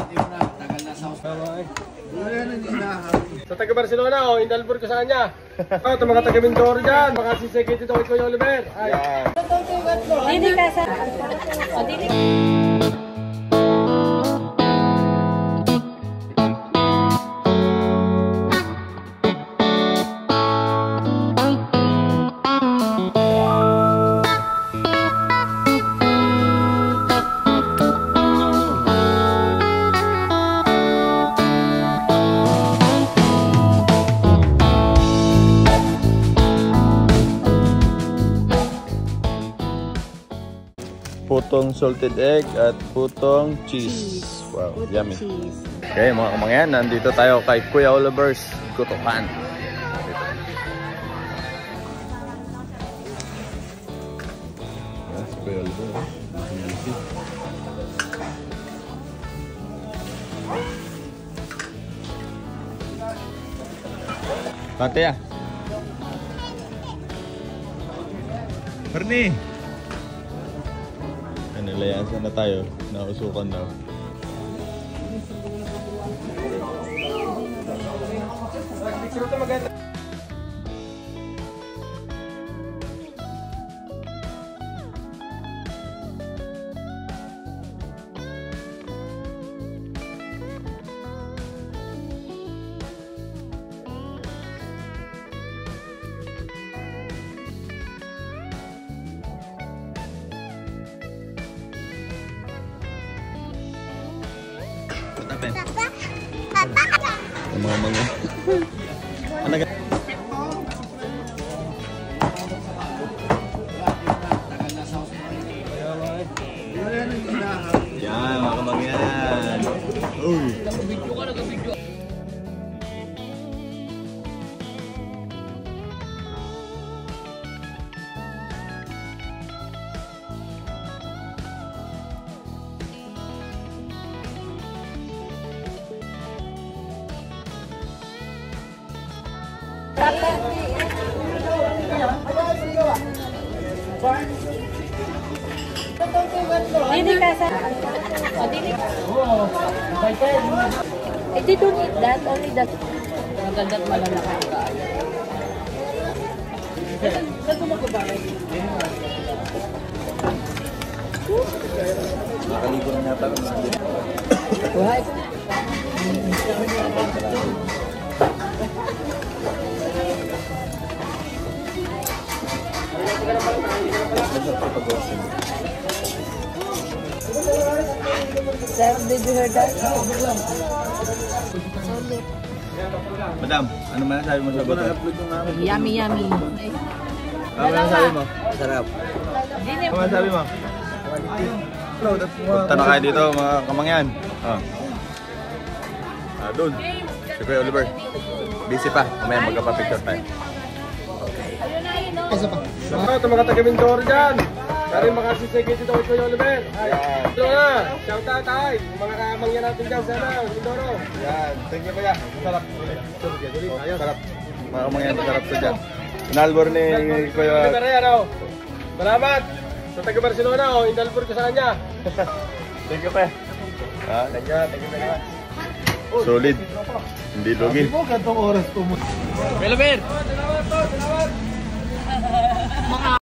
Sa taga Barcelona, Indalbur ko sa kanya. Ito mga taga Mindoro dyan, makasisegit ito kay Kuya Oliver. Dini ka sa... O, dini. Putong salted egg at putong cheese. Wow, yummy. Okay mga kamangyan, nandito tayo kay Kuya Oliver's Gotokan. Yes, Kuya Oliver. Kante ya. Bernie. Nilayasan na tayo, nausukan daw. Mga ano ka? Yan, mga kamangyan. Uy. Dini ka sa... O, dini. They don't eat that, only that. Magagat malalaki ka. Nakaligo na natin. Why? Sir, did you hear that? Madam, ano man sabi mo sa goto? Yummy, yummy. Ano man sabi mo? Sarap. Ano man sabi mo? Punta na kayo dito mga kamangyan. Doon. Si Kuya Oliver. Busy pa. Mamaya magkapapicture tayo. Ito mga taga Mindoro dyan, kaya makasisegit ito kay Kuya Oliver. Ito na, shout out tayo. Mga kamangyan natin dyan sana, Mindoro. Yan. Thank you Kuya. Sarap. Sarap. Mga kamangyan, sarap to dyan. Inalbor ni Kuya. Salamat. Sa taga Barcelona, Indalbur ko sa kanya. Thank you Kuya. Thank you. Solid. Hindi lugi. Kuya Oliver. Salamat.